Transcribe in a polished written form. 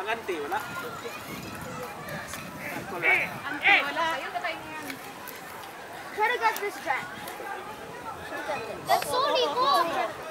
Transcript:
Mag-anti, wala? Wala? Anti, wala. Try to get this Jack. That's so cool.